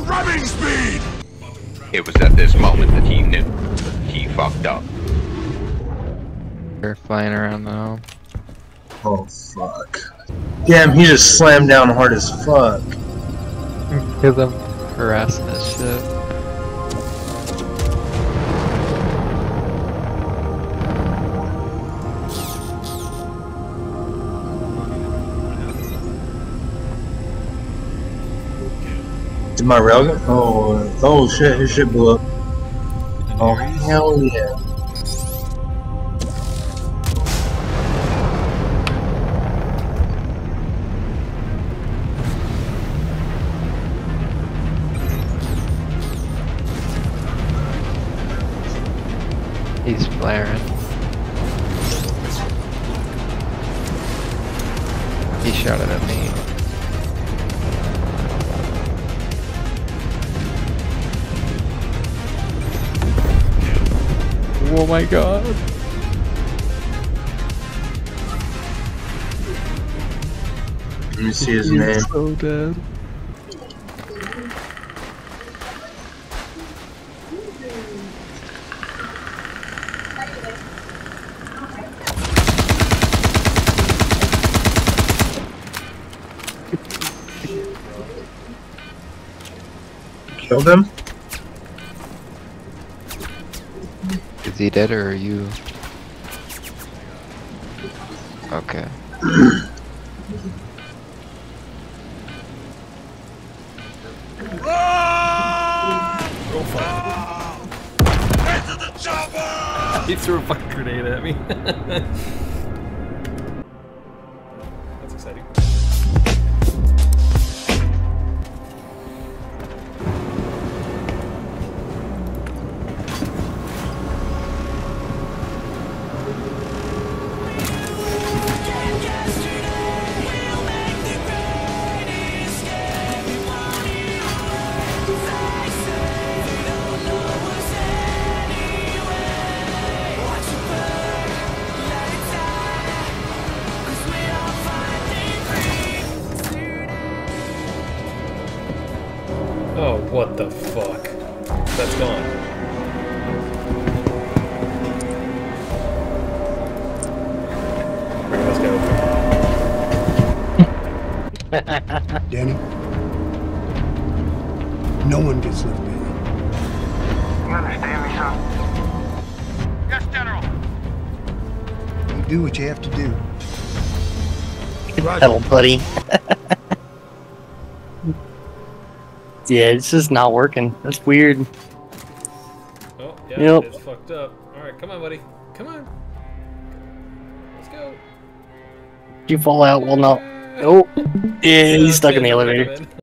ramming speed! It was at this moment that he knew. He fucked up. They're flying around now. Oh fuck. Damn, he just slammed down hard as fuck. Because I'm harassing this shit. Did my railgun? Oh shit, his shit blew up. Oh hell yeah. He's flaring. He shot it at me. Oh my god. Let me see his name. So dead. Killed him? Is he dead or are you? Okay. Into the chopper! He threw a fucking grenade at me. That's exciting. Oh, what the fuck? That's gone. Let's go. Danny, no one gets left behind. You understand me, son? Yes, General. You do what you have to do. Hello, buddy. Yeah, it's just not working. That's weird. Oh, yeah, Yep. It's fucked up. Alright, come on, buddy. Come on. Let's go. You fall out, well, no. Oh, yeah, he's stuck in the elevator.